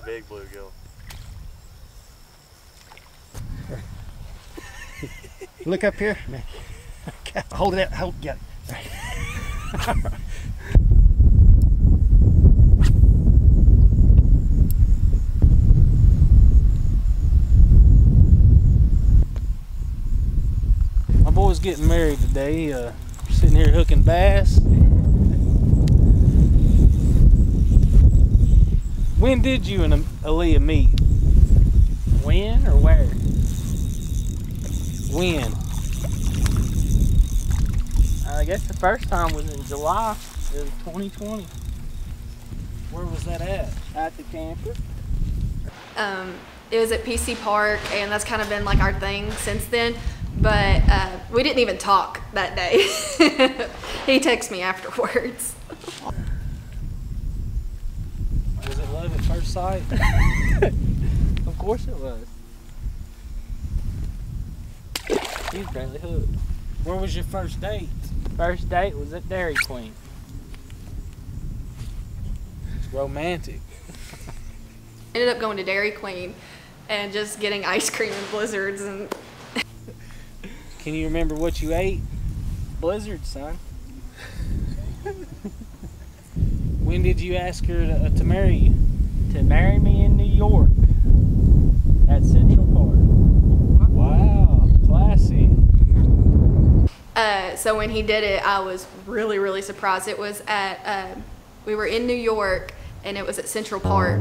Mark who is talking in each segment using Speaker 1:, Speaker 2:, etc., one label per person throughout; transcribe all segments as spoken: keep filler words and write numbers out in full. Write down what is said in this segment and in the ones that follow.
Speaker 1: big bluegill.
Speaker 2: Look up here. Hold it out. Hold it. Yeah.
Speaker 3: My boy's getting married today. Uh, sitting here hooking bass. When did you and Aleigha meet?
Speaker 4: When or where?
Speaker 3: When?
Speaker 4: I guess the first time was in July of twenty twenty.
Speaker 3: Where was that at?
Speaker 4: At the camper.
Speaker 5: Um, it was at P C Park, and that's kind of been like our thing since then. But uh, we didn't even talk that day. He texted me afterwards.
Speaker 3: Was it love at first sight?
Speaker 4: Of course it was. He's barely hooked.
Speaker 3: Where was your first date?
Speaker 4: First date was at Dairy Queen.
Speaker 3: It's romantic.
Speaker 5: Ended up going to Dairy Queen and just getting ice cream and blizzards. And
Speaker 3: Can you remember what you ate?
Speaker 4: Blizzard, son.
Speaker 3: When did you ask her to, uh, to marry you?
Speaker 4: To marry me in New York at Central Park.
Speaker 3: Wow, classy.
Speaker 5: uh, so when he did it, I was really, really surprised. It was at, uh, we were in New York, and it was at Central Park.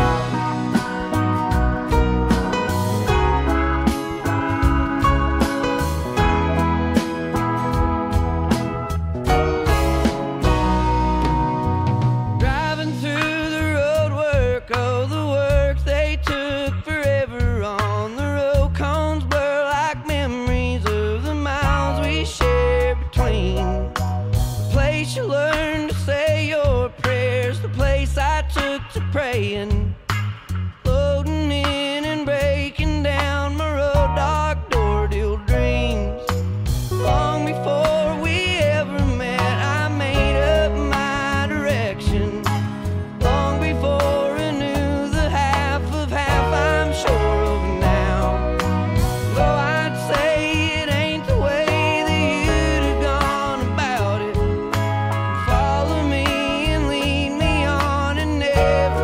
Speaker 6: Praying, loading in and breaking down my road dog door deal dreams. Long before we ever met, I made up my direction. Long before I knew the half of half I'm sure of now. Though I'd say it ain't the way that you'd have gone about it. Follow me and lead me on and never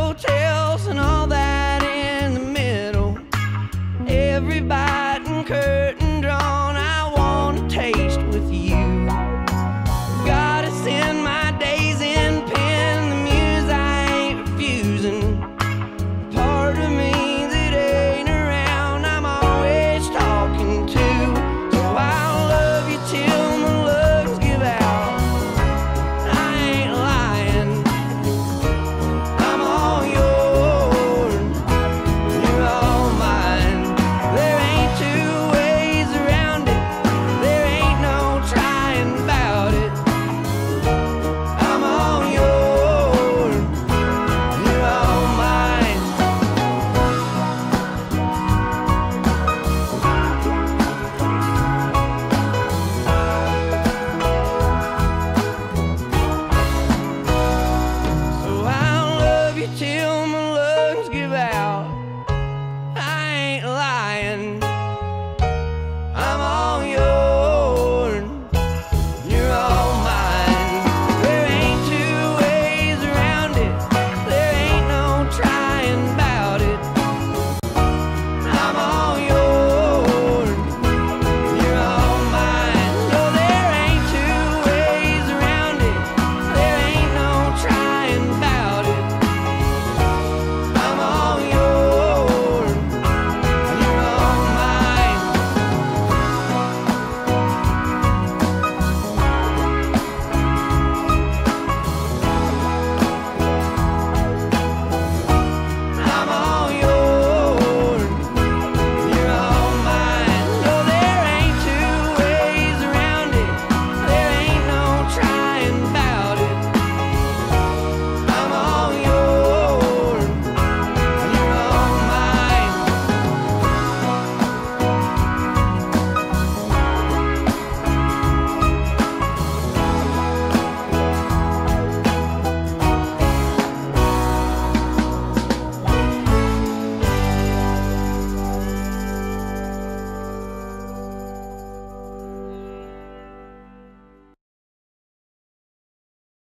Speaker 6: every bite and curve.